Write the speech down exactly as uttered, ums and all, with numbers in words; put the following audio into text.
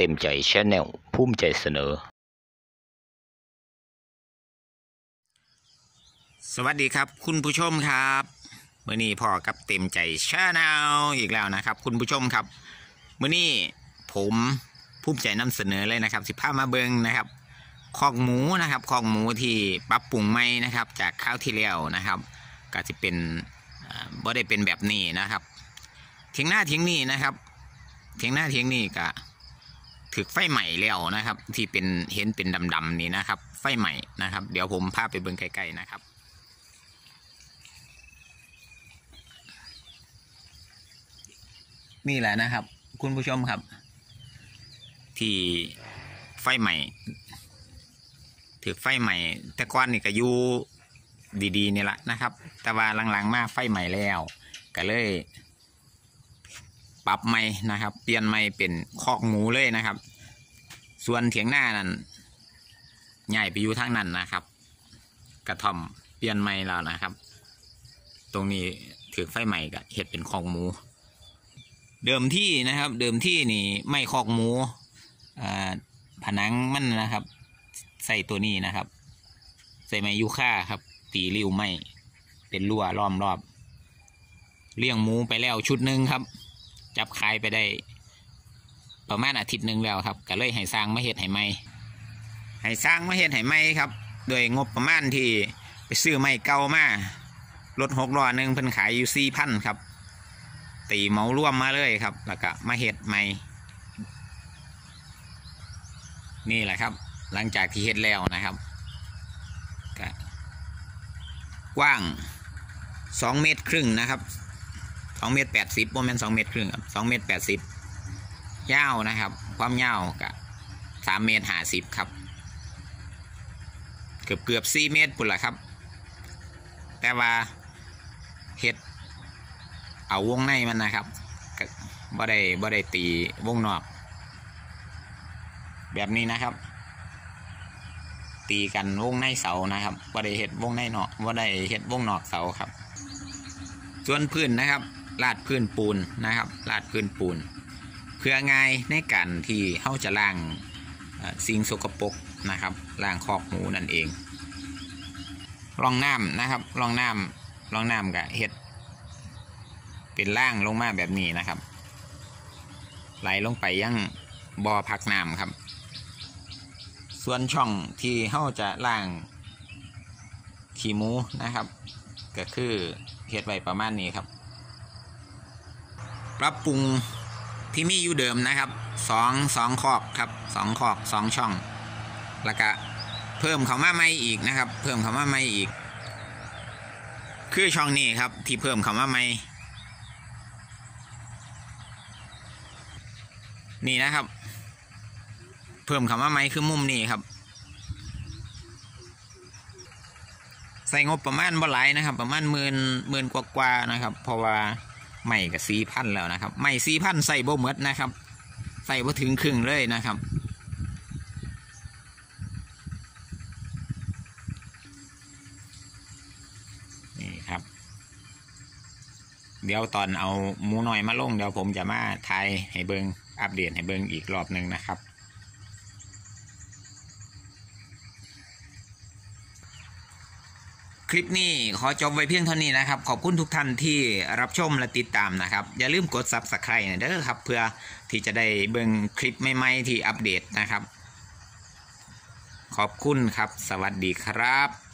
ต็มใจชาแนลภูมิใจเสนอสวัสดีครับคุณผู้ชมครับมื้อนี้พ่อกับเต็มใจชาแนลอีกแล้วนะครับคุณผู้ชมครับมื้อนี้ผมภูมิใจนำเสนอเลยนะครับสิพามาเบิงนะครับคอกหมูนะครับคอกหมูที่ปรับปรุงใหม่นะครับจากคราวที่แล้วนะครับก็จะเป็นบ่ได้เป็นแบบนี้นะครับเถียงหน้าเถียงนี่นะครับเถียงหน้าเถียงนี่ก็ถึกไฟใหม่แล้วนะครับที่เป็นเห็นเป็นดำๆนี่นะครับไฟใหม่นะครับเดี๋ยวผมพาไปเบิ่งใกล้ๆนะครับนี่แหละนะครับคุณผู้ชมครับที่ไฟใหม่ถึกไฟใหม่แต่ก่อนนี่ก็อยู่ดีๆนี่แหละนะครับแต่ว่าหลังๆมาไฟใหม่แล้วก็เลยปรับใหม่นะครับเปลี่ยนใหม่เป็นคอกหมูเลยนะครับส่วนเถียงหน้านั้นใหญ่ไปอยู่ทางนั้นนะครับกระท่อมเปลี่ยนใหม่แล้วนะครับตรงนี้ถือไฟใหม่ก็เห็ดเป็นคอกหมูเดิมที่นะครับเดิมที่นี่ไม่คอกหมูผนังมันนะครับใส่ตัวนี้นะครับใส่ไม้ยูค่าครับตีริ้วไม้เป็นรั้วล้อมรอบเลี้ยงหมูไปแล้วชุดหนึ่งครับจับขายไปได้ประมาณอาทิตย์หนึ่งแล้วครับก็เลยให้สร้างมาเฮ็ดให้ใหม่ให้สร้างมาเฮ็ดให้ใหม่ครับโดยงบประมาณที่ไปซื้อไม้เก่ามารถหกล้อหนึ่งเพิ่นขายอยู่สี่พันครับตีเหมาร่วมมาเลยครับแล้วก็มาเฮ็ดใหม่นี่แหละครับหลังจากที่เฮ็ดแล้วนะครับก็กว้างสองเมตรครึ่งนะครับสองเมตรแปดสิบประมาณสองเมตรครึ่งครับสองเมตรแปดสิบยาวนะครับความยาวกับสามเมตรห้าสิบครับเกือบเกือบสี่เมตรปุ่นละครับแต่ว่าเฮ็ดเอาวงในมันนะครับบ่ได้บ่ได้ตีวงนอกแบบนี้นะครับตีกันวงในเสานะครับบ่ได้เฮ็ดวงในนอกบ่ได้เฮ็ดวงนอกเสาครับส่วนพื้นนะครับลาดพื้นปูนนะครับลาดพื้นปูนเพื่อง่ายในการที่เขาจะล้างสิ่งสกปรกนะครับล้างคอกหมูนั่นเองรองน้ำนะครับรองน้ำรองน้ำกับเห็ดเป็นล่างลงมาแบบนี้นะครับไหลลงไปยังบ่อพักน้ำครับส่วนช่องที่เขาจะล้างขี้หมูนะครับก็คือเห็ดไว้ประมาณนี้ครับปรับปรุงที่มีอยู่เดิมนะครับสองสองคอกครับสองคอกสองช่องแล้วก็เพิ่มเข้ามาใหม่อีกนะครับเพิ่มเข้ามาใหม่อีกคือช่องนี้ครับที่เพิ่มเข้ามาใหม่นี่นะครับเพิ่มเข้ามาใหม่คือมุมนี้ครับใส่งบประมาณบ่หลายนะครับประมาณหมื่นหมื่นกว่าๆนะครับเพราะว่าไม่กับสี่พันแล้วนะครับไม่สี่พันใส่บ่หมดนะครับใส่บ่ถึงครึ่งเลยนะครับนี่ครับเดี๋ยวตอนเอาหมูน้อยมาลงเดี๋ยวผมจะมาถ่ายให้เบิงอัปเดตให้เบิงอีกรอบหนึ่งนะครับคลิปนี้ขอจบไว้เพียงเท่านี้นะครับขอบคุณทุกท่านที่รับชมและติดตามนะครับอย่าลืมกด ซับสไครบ์ นะเด้อครับเพื่อที่จะได้เบิ่งคลิปใหม่ๆที่อัปเดตนะครับขอบคุณครับสวัสดีครับ